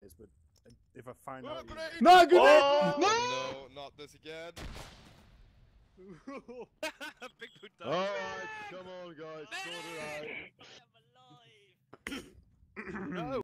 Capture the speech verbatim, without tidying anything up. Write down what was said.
is, but if I find Oh, out, you... grenade! No, good Oh, no! no, not this again. Big Boot died. Alright, come on guys, sort it out. I'm alive. No.